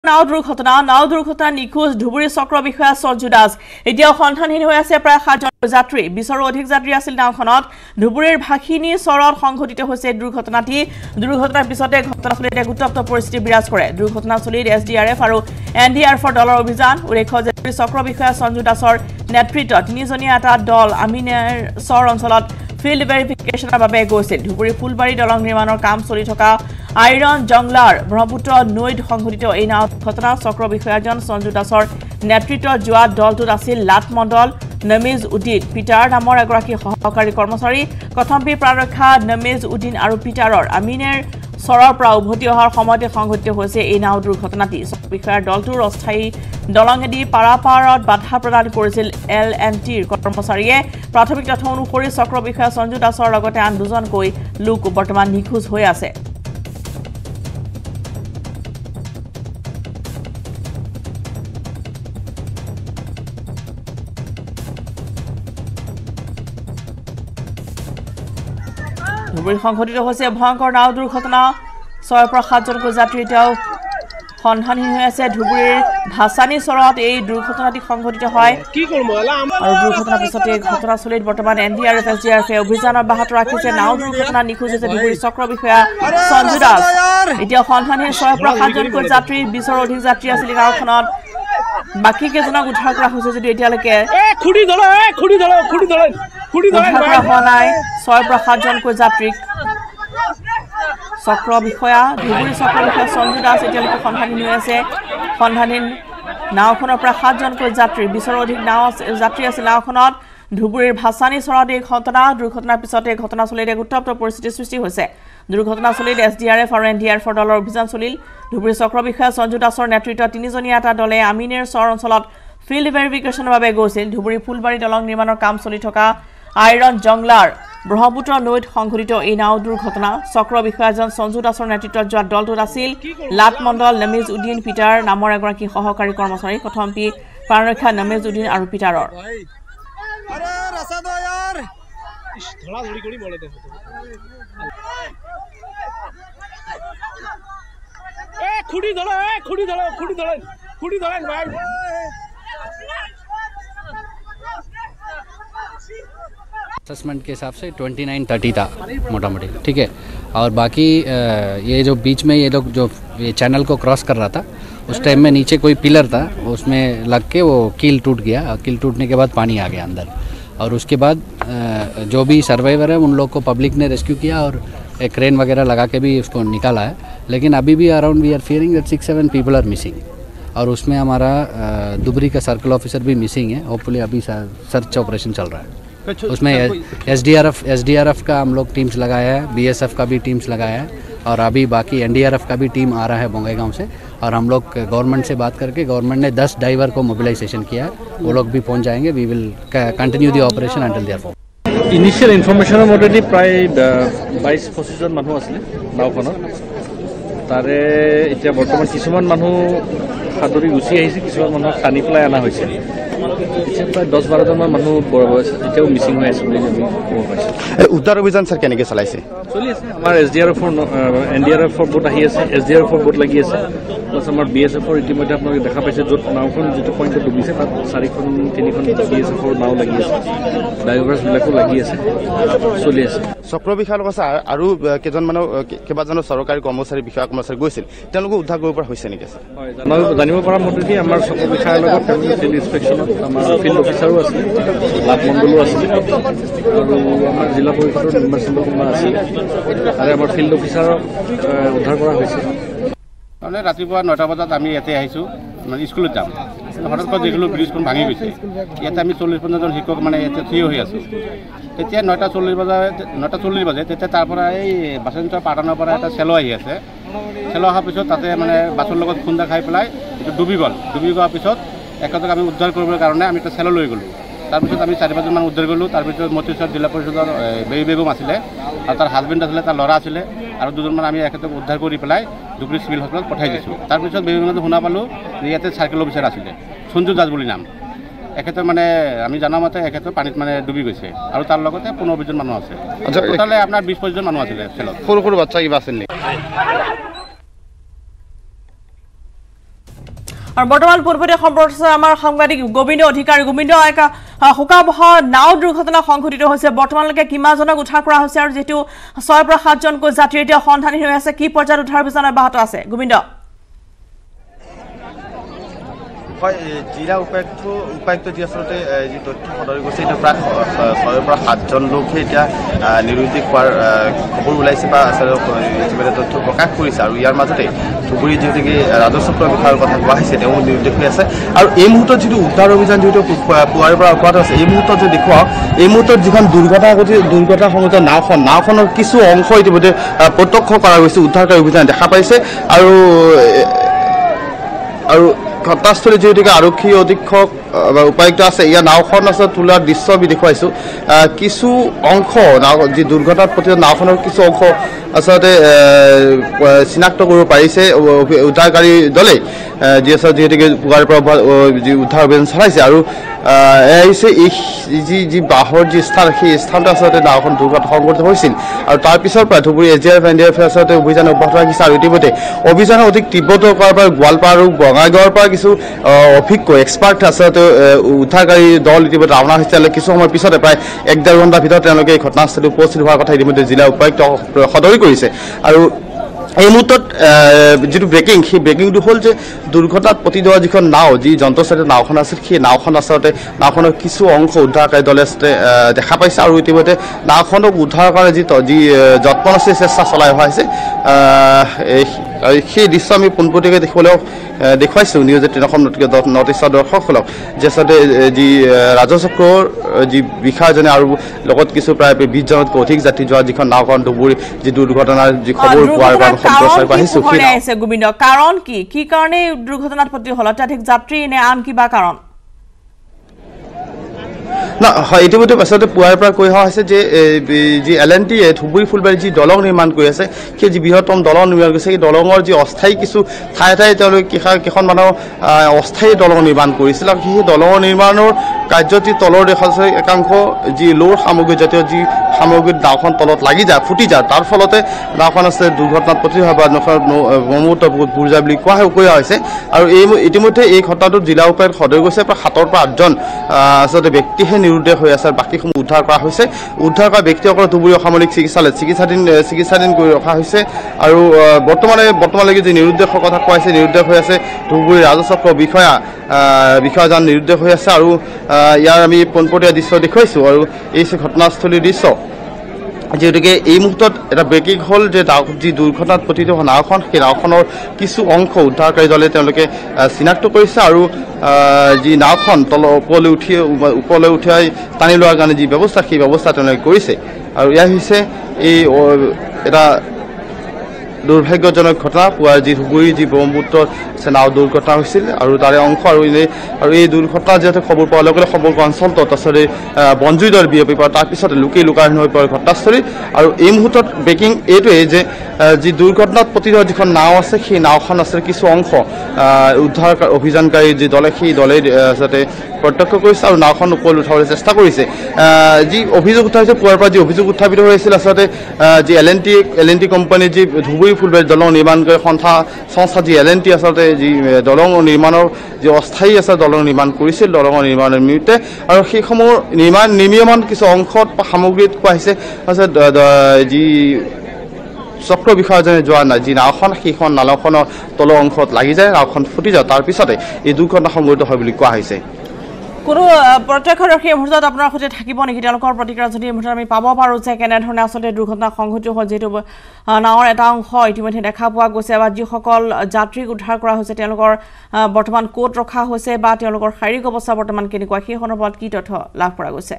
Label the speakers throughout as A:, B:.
A: নাও দুৰ্ঘটনা নিখোজ ধুবুৰী চক্ৰ বিষয়া সঞ্জু দাস এতিয়াও সন্ধানহীন হৈ আছে প্ৰায় 7 জন যাত্ৰী 20ৰো অধিক যাত্ৰী আছিল নাওখনত ধুবুৰীৰ ভাষিনী চৰত সংঘটিত হৈছে দুৰ্ঘটনাৰ পিছতে ঘটনাস্থলীত এক উত্তপ্ত পৰিস্থিতি বিৰাজ কৰে দুৰ্ঘটনাস্থলীত এছডিআৰএফ আৰু এনডিআৰএফৰ দলৰ অভিযান উল্লেখ্য যে চক্ৰ বিষয়া সঞ্জু দাসৰ নেতৃত্বত তিনিজনীয়া এটা দল আমিনেৰ চৰ অঞ্চলত ফিল্ড ভেৰিফিকেশ্যনৰ বাবে গৈছিল ধুবুৰী ফুলবাৰী দলং নিৰ্মাণৰ কাম চলি থকা আইৰন জংলাৰ ব্ৰহ্মপুত্ৰ নৈত সংঘটিত এই নাও ঘটনা চক্ৰ বিষয়াজন সঞ্জু দাসৰ নেতৃত্বত যোৱা দলটোত আছিল লাট মণ্ডল নমিজ উদ্দিন পিটাৰ নামৰ এগৰাকী সহকাৰী কৰ্মচাৰী কথম্পি প্ৰাণৰক্ষা নমিজ উদ্দিন আৰু পিটাৰৰ আমিনেৰ চৰৰ পৰা উভতি অহাৰ সময়তে সংঘটিত হৈছে এই নাও দুৰ্ঘটনাটি বিষয়াৰ দলটোৰ অস্থায়ী দলঙেদি পাৰাপাৰত বাধা প্ৰদান কৰিছিল এল&টিৰ কৰ্মচাৰীয়ে প্ৰাথমিক তথ্য অনুসৰি চক্ৰ বিষয়া সঞ্জু দাসৰ লগতে আন দুজনকৈ লোক বৰ্তমান নিখোজ হৈ আছে ধুবুৰী সংঘটিত হৈছে ভয়ংকৰ নাও দুৰ্ঘটনা 6 পৰা 7 জনকৈ যাত্ৰী এতিয়াও সন্ধানহীন হৈ আছে ধুবুৰীৰ ভাসানী চৰত এই দুৰ্ঘটনাটি সংঘটিত হয় আৰু দুৰ্ঘটনাৰ পিছতে ঘটনাস্থলীত বৰ্তমান এনডিআৰএফ এছডিআৰএফে অভিযান অব্যাহত ৰাখিছে নাও দুৰ্ঘটনা নিখোজ হৈছে ধুবুৰী চক্ৰ বিষয়া সঞ্জু দাস এতিয়া সন্ধানহীন 6 পৰা 7 জনকৈ যাত্ৰী 20ৰো অধিক যাত্ৰী আছিল নাওখনত বাকি কেইজনক উদ্ধাৰ কৰা হৈছে যদি এতিয়ালৈকে হোৱা নাই 6 পৰা 7 জনকৈ যাত্ৰীক চক্ৰ বিষয়া ধুবুৰী চক্ৰ বিষয়া সঞ্জু দাস এতিয়ালৈকে সন্ধানহীন হৈ আছে সন্ধানহীন নাওখনৰ পৰা 7 জনকৈ যাত্ৰী 20ৰো অধিক যাত্ৰী আছিল নাওখনত ধুবুৰীৰ ভাসানী চৰত এই দুৰ্ঘটনাৰ পিছতে ঘটনাস্থলীত এক উত্তপ্ত পৰিস্থিতিৰ সৃষ্টি হৈছে দুৰ্ঘটনাস্থলীত এছডিআৰএফ আৰু এনডিআৰএফৰ দলৰ অভিযান চলিল ধুবুৰী চক্ৰ বিষয়া সঞ্জু দাসৰ নেতৃত্বত তিনিজনীয়া এটা দলে আমিনেৰ চৰ অঞ্চলত ফিল্ড ভেৰিফিকেশ্যনৰ বাবে গৈছিল ধুবুৰী ফুলবাৰী দলং নিৰ্মাণৰ কাম চলি থকা আইৰন জংলাৰ ব্ৰহ্মপুত্ৰ নৈত সংঘটিত এই নাও দুৰ্ঘটনা চক্ৰ বিষয়াজন সঞ্জু দাসৰ নেতৃত্বত যোৱা দলটোত আছিল লাট মণ্ডল নমিজ উদ্দিন পিটাৰ নামৰ এগৰাকী সহকাৰী কৰ্মচাৰী কথম্পি প্ৰাণৰক্ষা নমিজ উদ্দিন আৰু পিটাৰৰ
B: असेसमेंट के हिसाब से 29-30 था मोटा मोटी ठीक है और बाकी ये जो बीच में ये लोग जो ये चैनल को क्रॉस कर रहा था उस टाइम में नीचे कोई पिलर था उसमें लग के वो कील टूट गया कील टूटने के बाद पानी आ गया अंदर और उसके बाद जो भी सर्वाइवर है उन लोग को पब्लिक ने रेस्क्यू किया और एक क्रेन वगैरह लगा के भी उसको निकाला है लेकिन अभी भी around we are fearing that 6-7 people are missing और उसमें हमारा दुबरी का सर्कल ऑफिसर भी मिसिंग है होपफुली अभी सर्च ऑपरेशन चल रहा है उसमें एसडीआरएफ का हम लोग टीम्स लगाया है बीएसएफ का भी टीम्स लगाया है और अभी बाकी एनडीआरएफ का भी टीम आ रहा है बोंगईगांव से और हम लोग गवर्नमेंट से बात करके गवर्नमेंट ने 10 डाइवर को मोबिलाइजेशन किया है वो लोग भी पहुंच जाएंगे we will continue the operation until there for
C: initial इनफरमेशনৰ মতেদি প্ৰায় 22-25 জন মানুহ আছিল নাওখনত তাৰে এতিয়া বৰ্তমান কিছুমান মানুহ সাদৰি গুচি আহিছে কিছুমান মানুহ খানি পেলাই আনা হৈছে এতিয়া প্ৰায় 10-12 জন মানুহ এতিয়াও মিচিং হৈ আছে বুলি আমি ক'ব পাৰিছোঁ
D: উদ্ধাৰ অভিযান স্যাৰ কেনেকৈ চলাইছে
C: চলি আছে আমাৰ এনডিআৰএফৰ বোট আহি আছে এছডিআৰএফৰ বোট লাগি আছে প্লাছ আমাৰ বিএছএফৰ ইতিমধ্যে আপোনালোকে দেখা পাইছে য'ত নাওখন যিটো পইণ্টত ডুবিছে তাত 4-3খন বিএছএফৰ নাও লাগি আছে ড্ৰাইভাৰ্ছবিলাকো লাগি আছে চলি আছে
D: চক্ৰ বিষয়াৰ লগত আৰু কেইবাজনো চৰকাৰী কৰ্মচাৰী গৈছিল তেওঁলোকে উদ্ধাৰ কৰিব পৰা হৈছে নেকি
C: হয় জানিব পৰা মতেদি আমাৰ চক্ৰ বিষয়াৰ লগত ফিল্ড ইনস্পেকশ্যনত আমাৰ ফিল্ড অফিচাৰো আছে লাভ মণ্ডলো আছে আৰু আমাৰ জিলা পৰিষদৰ মেম্বাৰ চন্দ্ৰ কুমাৰ আছে আৰু আমাৰ ফিল্ড অফিচাৰক উদ্ধাৰ কৰা হৈছে
E: মানে ৰাতিপুৱা 9টা বজাত আমি ইয়াতে আহিছোঁ মানে স্কুলত যাম হঠাৎ দেখিলোঁ ব্ৰিজখন ভাঙি গৈছে ইয়াতে আমি 40-50 জন শিক্ষক মানে ইয়াতে থিয় হৈ আছোঁ তেতিয়া 9:40 বাজে তেতিয়া তাৰ পৰা এই বাছন্তৰ পাটনৰ পৰা এটা চেলো আহি আছে চেলো অহাৰ পিছত তাতে মানে বাছৰ লগত খুন্দা খাই পেলাই এইটো ডুবি যোৱাৰ পিছত একেলগে আমি উদ্ধাৰ কৰিবৰ কাৰণে আমি এটা চেলো লৈ গ'লোঁ তাৰপিছত আমি 4-5 জন উদ্ধাৰ কৰিলোঁ তাৰপিছত মতিশ্বৰ জিলা পৰিষদৰ বেগম আছিলে আৰু তাৰ হাজবেণ্ড আছিলে তাৰ ল'ৰা আছিলে আৰু দুজনমান আমি একেলগে উদ্ধাৰ কৰি পেলাই ধুবুৰী চিভিল হস্পিটেলত পঠাই দিছোঁ তাৰপিছত বেগমত শুনা পালোঁ যে ইয়াতে চাৰ্কেল অফিচাৰ আছিলে সঞ্জু দাস বুলি নাম এখেতৰ মানে আমি জানা মতে এখেতৰ পানীত মানে ডুবি গৈছে আৰু তাৰ লগতে 15-20 জন মানুহ আছে টোটালে আপোনাৰ 20-25 জন মানুহ আছিলে খেলত
D: সৰু বাচ্চা কিবা আছিল নেকি
A: আৰু বৰ্তমান পূৰ্বতে সম্পৰ্ক আমাৰ সাংবাদিক গোবিন্দ অধিকাৰী গোবিন্দ হুকাবহ নাও দুৰ্ঘটনা সংঘটিত হৈছে বৰ্তমানলৈকে কিমানজনক উদ্ধাৰ কৰা হৈছে আৰু যেটো 6 পৰা 7 জনকৈ যাত্ৰী এতিয়া সন্ধানহীন হৈ আছে কি পৰ্যায়ত উদ্ধাৰ অভিযান অব্যাহত আছে গোবিন্দ
D: জিলা উপায়ুক্ত যি আচলতে যি তথ্য সদৰি গৈছে এটা প্ৰায় 6 পৰা 7 জন লোকহে এতিয়া নিৰুদ্দেশ হোৱাৰ খবৰ ওলাইছে বা আচলতে তথ্য প্ৰকাশ কৰিছে আৰু ইয়াৰ মাজতে ধুবুৰী যিহেতুকে ৰাজচক্ৰ বিষয়ৰ কথা কোৱা হৈছে তেওঁ নিৰুদ্দেশ হৈ আছে আৰু এই মুহূৰ্তত যিটো উদ্ধাৰ অভিযান যিটো পুৱাৰ পৰা অব্যাহত আছে এই মুহূৰ্তত যদি দেখুৱাও এই মুহূৰ্তত যিখন দুৰ্ঘটনা সংঘটিত নাওখনৰ কিছু অংশ ইতিমধ্যে প্ৰত্যক্ষ কৰা গৈছে উদ্ধাৰকাৰী অভিযান দেখা পাইছে আৰু ঘটনাস্থলী যিহেতুকে আৰক্ষী অধীক্ষক বা উপায়ুক্ত আছে ইয়াৰ নাওখন আছে তোলাৰ দৃশ্য আমি দেখুৱাইছোঁ কিছু অংশ যি দুৰ্ঘটনাত পতিত নাওখনৰ কিছু অংশ আচলতে চিনাক্ত কৰিব পাৰিছে উদ্ধাৰকাৰী দলে যি আছে যিহেতুকে পুৱাৰ পৰা যি উদ্ধাৰ অভিযান চলাইছে আৰু এয়া হৈছে যি বাহৰ যি স্থান সেই স্থানটো আচলতে নাওখন দুৰ্ঘটনা সংঘটিত হৈছিল আৰু তাৰপিছৰ পৰা ধুবুৰী এজিআৰএফ এনডিএফ আচলতে অভিযান অব্যাহত ৰাখিছে আৰু ইতিমধ্যে অভিযানৰ অধিক তীব্ৰতৰ কৰাৰ পৰা গোৱালপাৰা আৰু বঙাইগাঁৱৰ পৰা কিছু অভিজ্ঞ এক্সপাৰ্ট আচলতে উদ্ধাৰকাৰী দল ইতিমধ্যে ৰাওনা হৈছে কিছু সময়ৰ পিছতে প্ৰায় 1-1.5 ঘণ্টাৰ ভিতৰত তেওঁলোকে এই ঘটনাস্থলীত উপস্থিত হোৱাৰ কথা ইতিমধ্যে জিলা উপায়ুক্ত সদৰি কৰিছে আৰু এই মুহূৰ্তত যিটো ব্ৰেকিং সেই ব্ৰেকিংটো হ'ল যে দুৰ্ঘটনাত পতি যোৱা যিখন নাও যি যন্ত্ৰচালিত নাওখন আছিল সেই নাওখন আচলতে নাওখনৰ কিছু অংশ উদ্ধাৰকাৰী দলে দেখা পাইছে আৰু ইতিমধ্যে নাওখনক উদ্ধাৰৰ কাৰণে যি যত্ন আছে চেষ্টা চলাই অহা হৈছে সেই দৃশ্য আমি পোনপটীয়াকৈ দেখিবলৈ দেখুৱাইছোঁ News18 Assam North Eastৰ দৰ্শকসকলক যে আচলতে যি ৰাজচক্ৰৰ যি বিষয়াজনে আৰু লগত কিছু প্ৰায় 20 জনতকৈ অধিক যাত্ৰী যোৱা যিখন নাওখন ধুবুৰী যি দুৰ্ঘটনাৰ যি খবৰ পোৱাৰ বাবে সম্প্ৰচাৰ কৰা হৈছে
A: গোবিন্দ কাৰণ কি কাৰণে দুৰ্ঘটনাত পতি হ'ল অত্যাধিক যাত্ৰী নে আন কিবা কাৰণ
D: না হয় ইতিমধ্যে আচলতে পুৱাৰ পৰা কৈ অহা হৈছে যে যি LNT ধুবুৰী ফুলবাৰী যি দলং নিৰ্মাণ কৰি আছে সেই যি বৃহত্তম দলং নিৰ্মাণ কৰিছে সেই দলঙৰ যি অস্থায়ী কিছু ঠাই তেওঁলোকে কেইখন মানুহ অস্থায়ী দলং নিৰ্মাণ কৰিছিল আৰু সেই দলঙৰ নিৰ্মাণৰ কাৰ্যটি তলৰ দেখা যায় একাংশ যি লোৰ সামগ্ৰী জাতীয় যি সামগ্ৰী নাওখন তলত লাগি যায় ফুটি যায় তাৰ ফলতে নাওখন আছে দুৰ্ঘটনাত পতি হোৱা বা ব্ৰহ্মপুত্ৰ বহুত বুৰ যায় বুলি কোৱা হৈছে আৰু ইতিমধ্যে এই ঘটনাটোত জিলা উপায়ুক্ত সদৰি গৈছে প্ৰায় 7 পৰা 8 জন আচলতে ব্যক্তিহে নিৰুদ্দেশ হৈ আছে বাকীসমূহ উদ্ধাৰ কৰা হৈছে উদ্ধাৰ কৰা ব্যক্তিসকলক ধুবুৰী অসামৰিক চিকিৎসালয়ত চিকিৎসাধীন কৰি ৰখা হৈছে আৰু বৰ্তমানলৈকে যি নিৰুদ্দেশৰ কথা কোৱা হৈছে নিৰুদ্দেশ হৈ আছে ধুবুৰী ৰাজচক্ৰ বিষয়াজন নিৰুদ্দেশ হৈ আছে আৰু ইয়াৰ আমি পোনপটীয়া দৃশ্য দেখুৱাইছোঁ আৰু এই ঘটনাস্থলীৰ দৃশ্য যিহেতুকে এই মুহূৰ্তত এটা ব্ৰেকিং হ'ল যে যি দুৰ্ঘটনাত পতিত নাওখন সেই নাওখনৰ কিছু অংশ উদ্ধাৰকাৰী দলে তেওঁলোকে চিনাক্ত কৰিছে আৰু যি নাওখন ওপৰলৈ উঠাই টানি লোৱাৰ কাৰণে যি ব্যৱস্থা সেই ব্যৱস্থা তেওঁলোকে কৰিছে আৰু এয়া হৈছে এই এটা দুৰ্ভাগ্যজনক ঘটনা পুৱাৰ যি ধুবুৰী যি ব্ৰহ্মপুত্ৰৰ নাও দুৰ্ঘটনা হৈছিল আৰু তাৰে অংশ আৰু এই দুৰ্ঘটনা যিহেতু খবৰ পোৱাৰ লগে লগে সমগ্ৰ অঞ্চলটোত আচলতে বনজুই দৰে বিয়পি পৰে তাৰপিছতে লোকাৰণ্য হৈ পৰে ঘটনাস্থলী আৰু এই মুহূৰ্তত ব্ৰেকিং এইটোৱেই যে যি দুৰ্ঘটনাত পতি যোৱা যিখন নাও আছে সেই নাওখন আচলতে কিছু অংশ উদ্ধাৰ অভিযানকাৰী যি দলে সেই দলে আচলতে প্ৰত্যক্ষ কৰিছে আৰু নাওখন ওপৰলৈ উঠাবলৈ চেষ্টা কৰিছে যি অভিযোগ উঠাইছে পুৱাৰ পৰা যি অভিযোগ উত্থাপিত হৈছিল আচলতে যি LNT কোম্পানী যি ধুবুৰী ফুলবাৰী দলং নিৰ্মাণ কৰি সংস্থা যি LNT আচলতে যি দলং নিৰ্মাণৰ যি অস্থায়ী আছে দলং নিৰ্মাণ কৰিছিল দলঙৰ নিৰ্মাণৰ নিমিত্তে আৰু সেইসমূহ নিৰ্মীয়মান কিছু অংশত সামগ্ৰীত কোৱা হৈছে যি চক্ৰ বিষয়াজনে যোৱা নাই যি নাওখন সেইখন নাওখনৰ তলৰ অংশত লাগি যায় নাওখন ফুটি যায় তাৰপিছতে এই দুৰ্ঘটনা সংঘটিত হয় বুলি কোৱা হৈছে
A: কোনো প্ৰত্যক্ষদৰ্শী এই মুহূৰ্তত আপোনাৰ সৈতে থাকিব নেকি তেওঁলোকৰ প্ৰতিক্ৰিয়া যদি এই মুহূৰ্তত আমি পাব পাৰোঁ যে কেনেধৰণে আচলতে দুৰ্ঘটনা সংঘটিত হ'ল যিহেতু নাৱৰ এটা অংশ ইতিমধ্যে দেখা পোৱা গৈছে বা যিসকল যাত্ৰীক উদ্ধাৰ কৰা হৈছে তেওঁলোকৰ বৰ্তমান ক'ত ৰখা হৈছে বা তেওঁলোকৰ শাৰীৰিক অৱস্থা বৰ্তমান কেনেকুৱা সেই সন্দৰ্ভত কি তথ্য লাভ কৰা গৈছে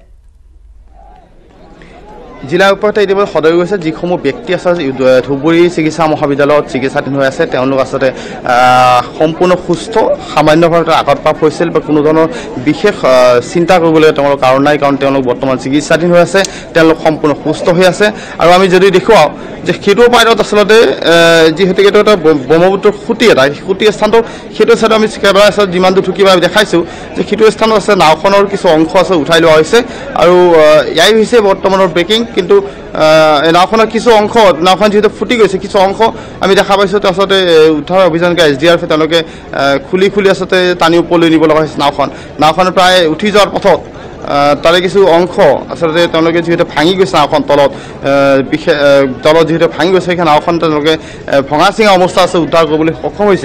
D: জিলা উপায়ুক্ত ইতিমধ্যে সদৰি গৈছে যিসমূহ ব্যক্তি আছে ধুবুৰী চিকিৎসা মহাবিদ্যালয়ত চিকিৎসাধীন হৈ আছে তেওঁলোক আচলতে সম্পূৰ্ণ সুস্থ সামান্যভাৱে আঘাতপ্ৰাপ্ত হৈছিল বা কোনো ধৰণৰ বিশেষ চিন্তা কৰিবলৈ তেওঁলোকৰ কাৰণ নাই কাৰণ তেওঁলোক বৰ্তমান চিকিৎসাধীন হৈ আছে তেওঁলোক সম্পূৰ্ণ সুস্থ হৈ আছে আৰু আমি যদি দেখুৱাওঁ যে সেইটো পাইৰত আচলতে যিহেতুকে এইটো এটা ব্ৰহ্মপুত্ৰৰ খুঁটি স্থানটো সেইটো চাইডত আমি কেমেৰা চাইডত যিমান দূৰ ঢুকি আমি দেখাইছোঁ যে সেইটো স্থানত আছে নাওখনৰ কিছু অংশ আছে উঠাই লোৱা হৈছে আৰু ইয়াই হৈছে বৰ্তমানৰ ব্ৰেকিং কিন্তু নাওখনৰ কিছু অংশ নাওখন যিহেতু ফুটি গৈছে কিছু অংশ আমি দেখা পাইছোঁ আচলতে উদ্ধাৰ অভিযানকে SDRF তেওঁলোকে খুলি আচলতে টানি ওপৰলৈ নিব লগা হৈছে নাওখন প্ৰায় উঠি যোৱাৰ পথত তাৰে কিছু অংশ আচলতে তেওঁলোকে যিহেতু ভাঙি গৈছে নাওখন তলত যিহেতু ভাঙি গৈছে সেই নাওখন তেওঁলোকে ভঙা চিঙা অৱস্থা আছে উদ্ধাৰ কৰিবলৈ সক্ষম হৈছে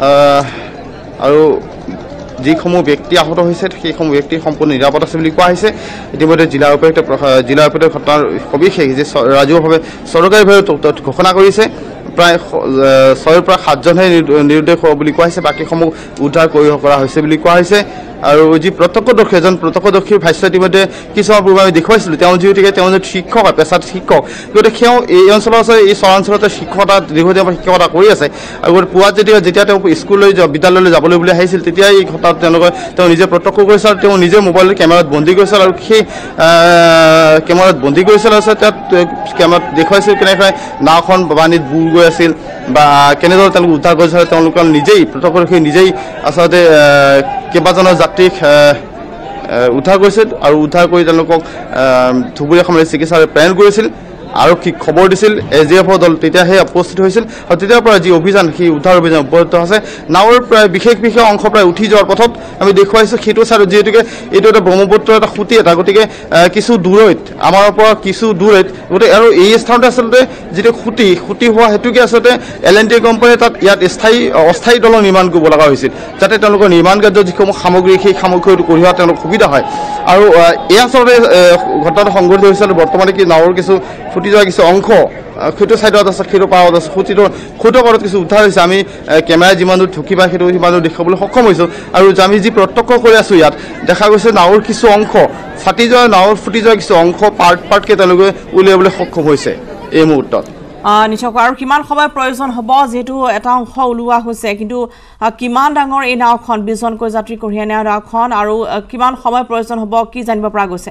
D: আৰু যিসমূহ ব্যক্তি আহত হৈছে সেইসমূহ ব্যক্তি সম্পূৰ্ণ নিৰাপদ আছে বুলি কোৱা হৈছে ইতিমধ্যে জিলা উপায়ুক্ত ঘটনাৰ সবিশেষ যে ৰাজহুৱাভাৱে চৰকাৰীভাৱে ঘোষণা কৰিছে প্ৰায় 6ৰ পৰা 7জনহে নিৰুদ্দেশ হোৱা বুলি কোৱা হৈছে বাকীসমূহ উদ্ধাৰ কৰা হৈছে বুলি কোৱা হৈছে আৰু যি প্ৰত্যক্ষদৰ্শী এজন প্ৰত্যক্ষদৰ্শীৰ ভাষ্য ইতিমধ্যে কিছুমান পূৰ্বে আমি দেখুৱাইছিলোঁ তেওঁ যিহেতুকে তেওঁ শিক্ষক হয় পেছাত শিক্ষক গতিকে তেওঁ এই অঞ্চলৰ এই চৰাঞ্চলতে শিক্ষকতা দীৰ্ঘদিনৰ পৰা শিক্ষকতা কৰি আছে আৰু পুৱা যেতিয়া তেওঁ স্কুললৈ বিদ্যালয়লৈ যাবলৈ বুলি আহিছিল তেতিয়া এই ঘটনাত তেওঁ নিজে প্ৰত্যক্ষ কৰিছিল আৰু তেওঁ নিজে মোবাইলৰ কেমেৰাত বন্দী কৰিছিল আৰু সেই কেমেৰাত বন্দী কৰিছিল আৰু তাত কেমেৰাত দেখুৱাইছিল কেনেকৈ নাওখন পানীত বুৰ গৈ আছিল বা কেনেদৰে তেওঁলোক উদ্ধাৰ কৰিছিল তেওঁলোকৰ নিজেই প্ৰত্যক্ষদৰ্শী নিজেই আচলতে কেইবাজনৰ যাত্ৰীক উদ্ধাৰ কৰিছিল আৰু উদ্ধাৰ কৰি তেওঁলোকক ধুবুৰী সামৰিক চিকিৎসালয়লৈ প্ৰেৰণ কৰিছিল আৰক্ষীক খবৰ দিছিল SDRF দল তেতিয়াহে উপস্থিত হৈছিল আৰু তেতিয়াৰ পৰা যি অভিযান সেই উদ্ধাৰ অভিযান অব্যাহত আছে নাওৰ প্ৰায় বিশেষ অংশ প্ৰায় উঠি যোৱাৰ পথত আমি দেখুৱাইছোঁ সেইটো চাইডত যিহেতুকে এইটো এটা ব্ৰহ্মপুত্ৰৰ এটা খুঁটি এটা গতিকে কিছু দূৰৈত আমাৰ পৰা কিছু দূৰৈত গতিকে আৰু এই স্থানতে আচলতে যিটো খুঁটি হোৱা হেতুকে আচলতে LNT কোম্পানীয়ে তাত ইয়াত অস্থায়ী দলং নিৰ্মাণ কৰিব লগা হৈছিল যাতে তেওঁলোকৰ নিৰ্মাণ কাৰ্যৰ যিসমূহ সামগ্ৰী সেই সামগ্ৰী কঢ়িওৱা তেওঁলোকৰ সুবিধা হয় আৰু এই আচলতে ঘটনাটো সংঘটিত হৈছিল বৰ্তমানে কি নাওৰ কিছু ফুটি যোৱা কিছু অংশ সেইটো চাইডত আছে সেইটো পাৰত আছে খুঁটিৰ পাৰত কিছু উদ্ধাৰ হৈছে আমি কেমেৰা যিমান দূৰ ঢুকি পাই সেইটো সিমান দূৰ দেখাবলৈ সক্ষম হৈছোঁ আৰু আমি যি প্ৰত্যক্ষ কৰি আছোঁ ইয়াত দেখা গৈছে নাওৰ কিছু অংশ নাওৰ ফুটি যোৱা কিছু অংশ পাৰ্টকে তেওঁলোকে উলিয়াবলৈ সক্ষম হৈছে এই মুহূৰ্তত
A: নিশ্চয়কৈ আৰু কিমান সময় প্ৰয়োজন হ'ব যেহেতু এটা অংশ ওলোৱা হৈছে কিন্তু কিমান ডাঙৰ এই নাওখন 20জনকৈ যাত্ৰী কঢ়িয়াই নিয়া নাওখন আৰু কিমান সময় প্ৰয়োজন হ'ব কি জানিব পৰা গৈছে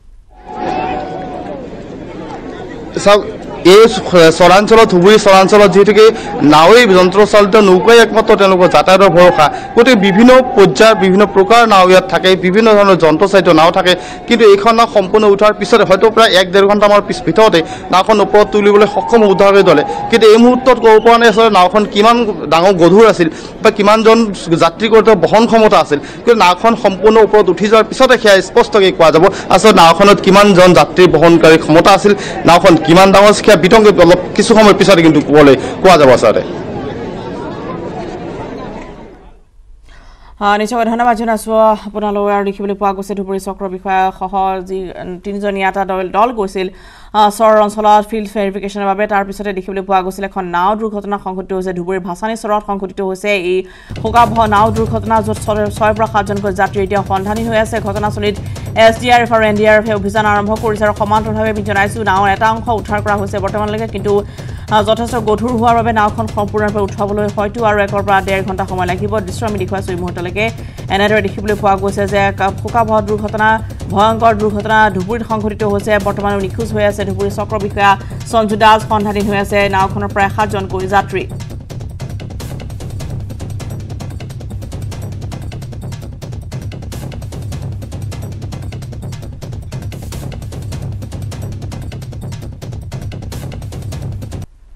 D: এই চৰাঞ্চলত ধুবুৰী চৰাঞ্চলত যিহেতুকে নাওই যন্ত্ৰচালিত নৌকাই একমাত্ৰ তেওঁলোকৰ যাতায়াতৰ ভৰসা গতিকে বিভিন্ন পৰ্যায়ৰ বিভিন্ন প্ৰকাৰ নাও ইয়াত থাকে বিভিন্ন ধৰণৰ যন্ত্ৰচালিত নাও থাকে কিন্তু এইখন নাও সম্পূৰ্ণ উঠাৰ পিছতে হয়তো প্ৰায় 1-1.5 ঘণ্টামানৰ ভিতৰতে নাওখন ওপৰত তুলিবলৈ সক্ষম উদ্ধাৰকাৰী দলে কিন্তু এই মুহূৰ্তত ক'ব পৰা নাই আচলতে নাওখন কিমান ডাঙৰ গধুৰ আছিল বা কিমানজন যাত্ৰী বহন ক্ষমতা আছিল কিন্তু নাওখন সম্পূৰ্ণ ওপৰত উঠি যোৱাৰ পিছতে সেয়া স্পষ্টকৈ কোৱা যাব আচলতে নাওখনত কিমানজন যাত্ৰী বহনকাৰী ক্ষমতা আছিল নাওখন কিমান ডাঙৰ বিতংকে অলপ কিছু সময় পিছতে কিন্তু কোৱা যাব আচলতে
A: নিশ্চয় ধন্যবাদ জনাইছোঁ আপোনালোকে আৰু দেখিবলৈ পোৱা গৈছে ধুবুৰী চক্ৰ বিষয়াসহ যি 3জনীয়া এটা দল গৈছিল চৰ অঞ্চলত ফিল্ড ভেৰিফিকেশ্যনৰ বাবে তাৰ পিছতে দেখিবলৈ পোৱা গৈছিল এখন নাও দুৰ্ঘটনা সংঘটিত হৈছে ধুবুৰীৰ ভাছানী চৰত সংঘটিত হৈছে এই শোকাবহ নাও দুৰ্ঘটনা য'ত 6ৰ পৰা 7জনকৈ যাত্ৰী এতিয়া সন্ধানী হৈ আছে ঘটনাস্থলীত SDRF আৰু NDRF অভিযান আৰম্ভ কৰিছে আৰু সমান্তৰালভাৱে আমি জনাইছোঁ নাওৰ এটা অংশ উদ্ধাৰ কৰা হৈছে বৰ্তমানলৈকে কিন্তু যথেষ্ট গধুৰ হোৱাৰ বাবে নাওখন সম্পূৰ্ণৰূপে উঠাবলৈ হয়তো আৰু 1 পৰা 1.5 ঘণ্টা সময় লাগিব দৃশ্য আমি দেখুৱাইছোঁ এই মুহূৰ্তলৈকে এনেদৰে দেখিবলৈ পোৱা গৈছে যে শোকাবহ দুৰ্ঘটনা ভয়ংকৰ দুৰ্ঘটনা ধুবুৰীত সংঘটিত হৈছে বৰ্তমানো নিখোজ হৈ আছে ধুবুৰী চক্ৰ বিষয়া সঞ্জু দাস সন্ধানী হৈ আছে নাওখনৰ প্ৰায় 7জনকৈ যাত্ৰী